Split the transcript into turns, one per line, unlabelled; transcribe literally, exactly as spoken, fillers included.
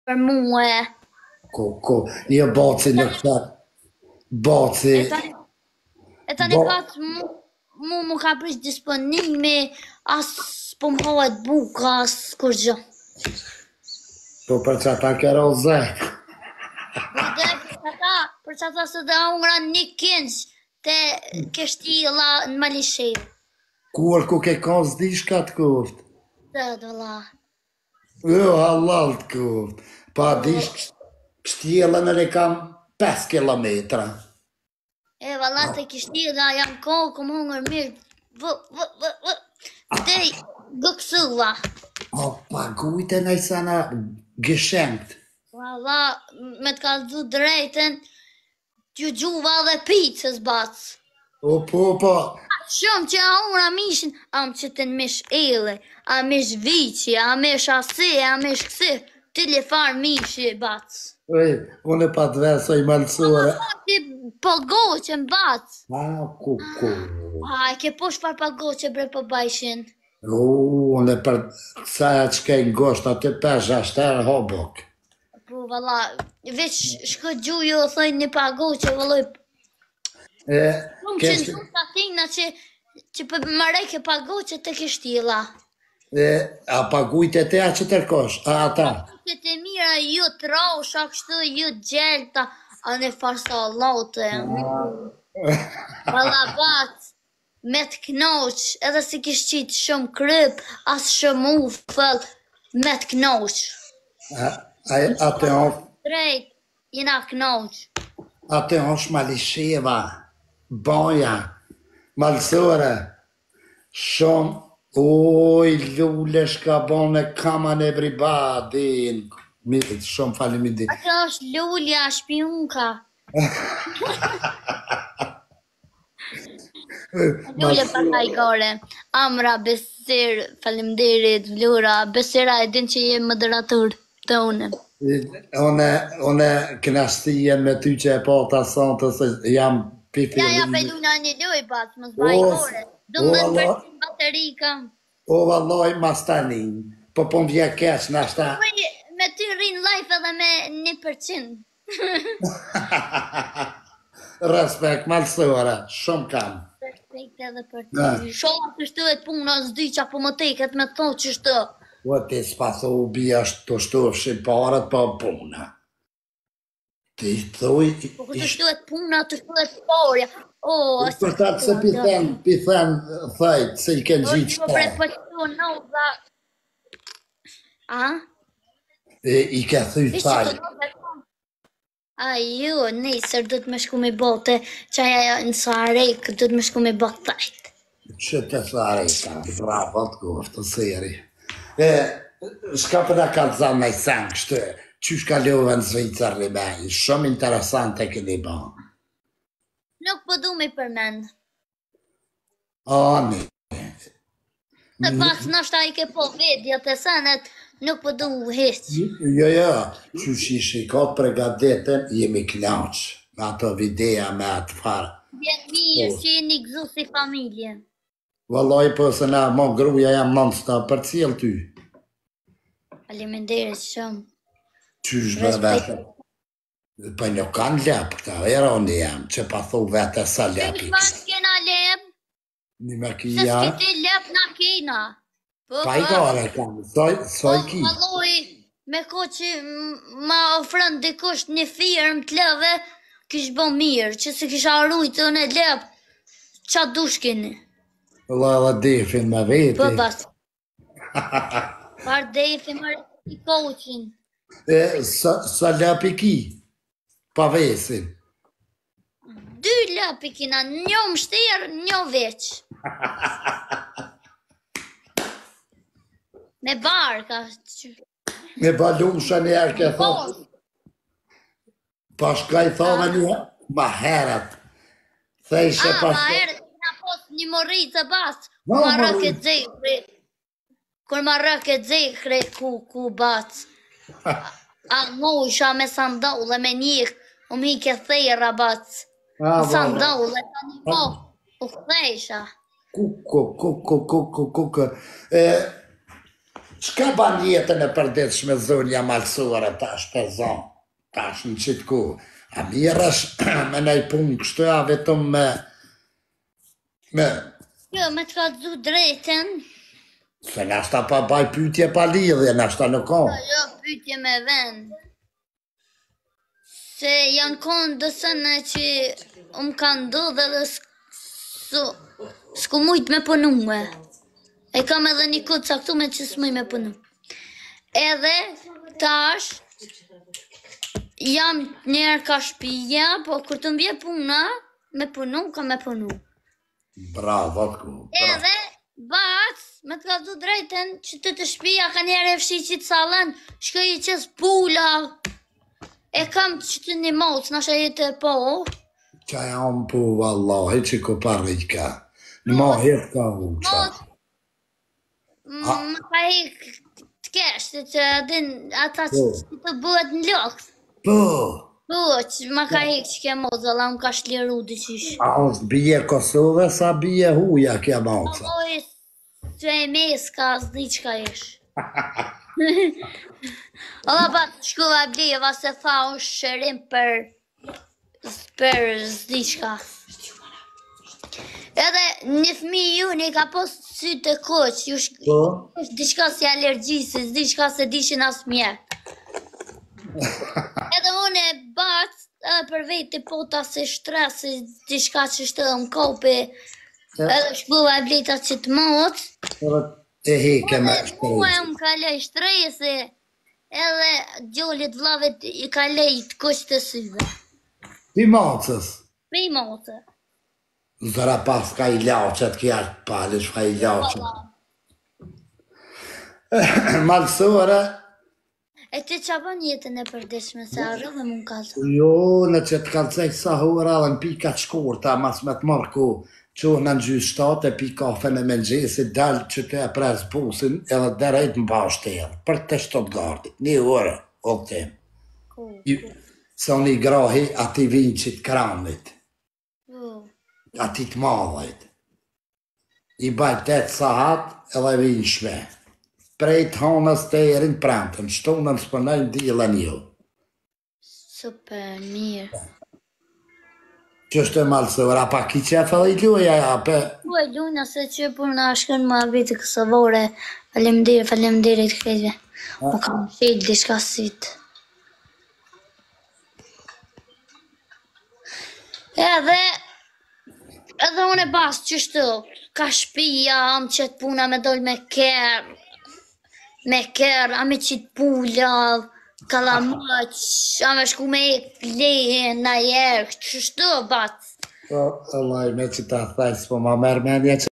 për mua.
Ko, ko, një baci në këta, baci,
E tani, e tani
ba,
pat mu, mu mu ka prish disponimi, as po më hahet buka, as kur gjë.
po për që ta kero zë.
Po dhe për çata, për çata se dhe ungra një kinç te kështilla në Malishe.
Kur ku ke ka zdishka të kuft?
Të dolla.
Jo, halal të kuft. Pa dish kështjela në le kam pesë kilometra.
E valla te kështilla jam kohë, kom hungër mirë. Vë, vë, vë, vë. Dej, gëksulla.
O, pagujte në i sana gëshenkt.
Valla, me të kalzu drejten, t'ju gjuva dhe picës bacë.
O, po, po,
Shumë që a unë a mishin, am që të në mish ele, a mish vici, a mish ase, a mish kësi, të le farë mishi bacë.
ej, unë pa të vesoj malësore.
Ti pagoqe në bacë.
A, ku, ku.
A, e ke posh par pagoqe bre për bajshin.
U, unë për kësaja që kej ngosht atë pesha shterë hobok.
Po, valla, veç shko gjuju o thoj një pagoqe, valloj.
E,
Shumë që
kesh,
në shumë të atina që, që për mareke pagoqe të kështila.
e, a pagujte te a që tërkosh, a ata?
Që të mira ju të rosha, kështu ju gjelta, a në farsa lote. Valla bat, me të knoq, edhe si kish qitë shumë kryp, as shumë ufëll, me të knoq.
A, a, atë on,
Drejt, jena knoq.
atë on shmalisheva, boja, malësore, shumë, oj, lule shka bon e kaman e bribadin. Mi, shumë falimidi.
Atë është lulja, shpionka. Lule pasajgore. Amra, Besir, falimderit, Vlura. Besira e din që je moderator të une.
Une, une knashtije me ty që e pata sonte se jam pipi.
Ja, ja, peluna një loj pas, më zbajgore. Do më
o,
dhe për bateri kam.
O, valloj, mas tanin. Po po më vje keq në ashta.
Me ty rinë life edhe me një përqind.
Respekt, malësore, shumë kam.
Respekt edhe për ty. Shola të shtuet puna s'dy qa po më teket me thonë që shtë.
Po ti s'patho u bia të shtofshin parat pa puna. Ti thuj...
Po këtë shtuet puna, të shtuet porja. O, asë...
Për tatë se pithen, pithen, thajt, se i kënë gjitë
Po bre,
shta.
po shtu në dha... A?
I ke thuj thajt.
A ju, nesër do të me shku me bote, qaja në Sarek, do të me shku me bote thajt.
Që të tharejta, bravo të goftë, seri. E, shka përda ka të zanë me sen kështë, qysh ka love në Zvicër një bej, shumë interesante këni ba.
Nuk po du me përmend.
A, ne.
Të pas nështë a i ke po vedja të senet, nuk po du heq.
Jo, jo, qysh i shikot pregadetën, jemi knaq, me ato videja, me atë farë.
Vjen mirë që jeni gëzu si familje.
Vallaj, po se na, mo gruja jam non-stop për cilë ty.
Faleminderit shumë.
Qysh dhe vete. Po nuk kanë lep këta, eroni jam, që pa thu vete sa lepi.
Që shma s'kena lep,
Një me
se
kija,
s'kiti lep na kena. Po,
pa i gare kam, soj, soj ki.
Valloj, me ko që m- ma ofrën dikush një firmë të leve, kish bo mirë, që se kisha arrujt të në lep, qa dush keni?
Valla dhe defin me veti.
Po bas. Par defi marë i koqin.
E, sa, sa lepi ki, pa vesin.
Dy lapi kina, një më shtirë, një veç. Me barka.
Me balusha një herë ke thot, pa shka i thove një, ma heret. Thejshe
A,
pa
ma
shka.
herë, kina pos një morit të bas.
No,
Ma rëke
morit.
dzekre. Kur ma rëke dzekre, ku, ku bac. A, mo isha me sandaule, me njek, u mi ke thejra bac.
Ah, valla.
Sandaule, ta një mo, u thejsha.
Kuko, kuko, kuko, kuko. E, Shka ban jetën e përditshme zonja malsore tash për zonë, tash në qitë ku? A mirë është me nej punë kështu, a vetëm me... me...
Jo, me të ka dhu drejten.
Se nashta pa baj pytje pa lidhje, nashta nuk ka.
Jo, jo, pytje me vend. Se janë konë dësënë që më kanë ndodhe dhe s'ku mujt me punue. E kam edhe një këtë caktume që s'muj me punu. Edhe tash jam njerë ka shpija, po kur të mbje puna, me punu, ka me punu.
Bravo, ku.
Edhe bac, me të ka du drejten që të të shpija ka njerë e fshi që të salën, shkoj i qës pula. E kam që të një moc, nasha jetë e po.
Qa jam po, vallahi, që ku parri ka. Në ma hek ka u qa.
Më ka hek të keshtë, që adin ata që të bëhet në lokë.
Po.
Po, që më ka hek që ke moc, valla më ka shliru dhe qish.
A është bije Kosove, sa bije huja kja moca.
Po, që e mes ka zdi që ka ish. Ola pa të shkuva bleva se tha u shërim për për zdi qka. Edhe një fmi ju një ka pos sytë e koq, ju shkush diqka si alergjisi, zdi qka se dishin as mjek. Edhe unë e bat, edhe për veti pota se shtres, se diqka që shtë më kopi, edhe shkuva bleta që të mot.
E heke me
shtrejse. Mua e më kalej shtrejse, edhe gjolit vlavet i kalej të koq të syve.
Ti mocës?
Me i moce.
Zëra pas ka i lauqet, kja është palish, ka i lauqet. Malsore?
E ti qa ban jetën e përdeshme, se arru dhe mund kalëta?
Jo, në që të kalëcek sa hura dhe në pika të shkurta, mas me të marku, që në në gjysë shtate, pi kafe në mëngjesit, dalë që të e prez busin, edhe dërejt më bashtelë, për të shtot gardit, një orë, o tem. Se unë i grahi ati vinqit kramit, ati të madhajt. I bajt të të sahat edhe vinqme. Prej të hanës të erin prantën, shtonën s'pënajnë dilën jo.
Super, mirë.
Qështë e malsora, pa ki qef edhe i luja, ja, pe...
Po e lujna se që për në ashkën më abitë kësavore, falemdire, falemdire të krejtve. Po kam shqejt dishka sytë. Edhe, edhe unë e basë qështu, ka shpija, am qëtë puna me dojnë me kërë, me kërë, am e qitë pula, kalamëq, am e shku me lehe, na jerë, qështu basë.
Po, Allah, me që ta thajsë, po ma mërë me një që